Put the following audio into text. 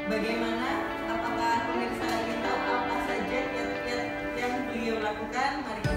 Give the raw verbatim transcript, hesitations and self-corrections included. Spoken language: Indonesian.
bagaimana, apakah pemirsa ingin tahu apa saja kiat-kiat yang beliau lakukan? Mari kita